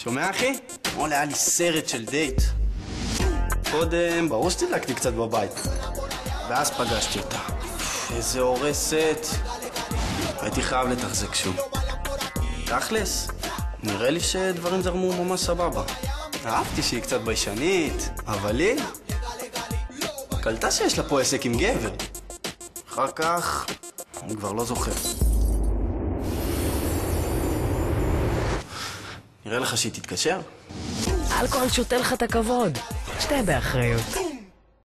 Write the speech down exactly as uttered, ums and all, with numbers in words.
שומע אחי? אתמול היה לי סרט של דייט. קודם ברור שתדלקתי קצת בבית, ואז פגשתי אותה. איזה הורסת. הייתי חייב לתחזק שוב. תכלס, נראה לי שדברים זרמו ממש סבבה. אהבתי שהיא קצת ביישנית, אבל לי קלטה שיש לה פה עסק עם גבר. אחר כך אני כבר לא זוכר. נראה לך שהיא תתקשר? אלכוהול שותה לך את הכבוד. שתה באחריות.